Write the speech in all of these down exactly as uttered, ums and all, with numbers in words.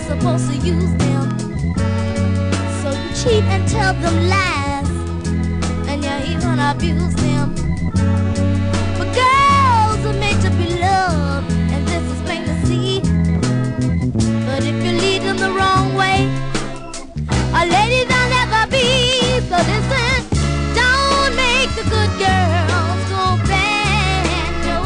supposed to use them. So you cheat and tell them lies, and you even abuse them. But girls are made to be loved, and this is plain to see. But if you lead them the wrong way, a lady they'll never be. So listen, don't make the good girls go bad, no.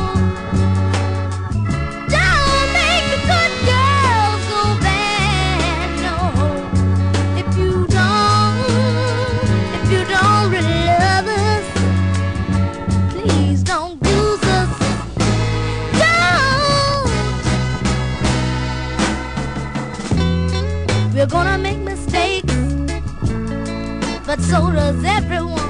Don't make the good girls go bad, no. If you don't, if you don't really love us, please don't use us. Don't. We're gonna make mistakes, but so does everyone.